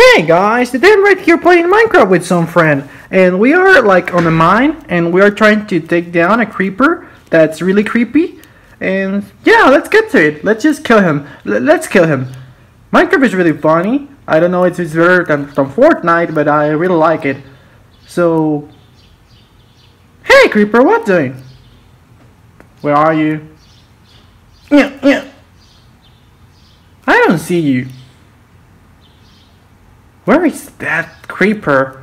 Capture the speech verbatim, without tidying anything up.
Hey guys, today I'm right here playing Minecraft with some friend, and we are like on a mine, and we are trying to take down a creeper that's really creepy. And yeah, let's get to it. Let's just kill him. L let's kill him. Minecraft is really funny. I don't know if it's better than, than Fortnite, but I really like it. So, hey creeper, what doing? Where are you? Yeah, yeah. I don't see you. Where is that creeper?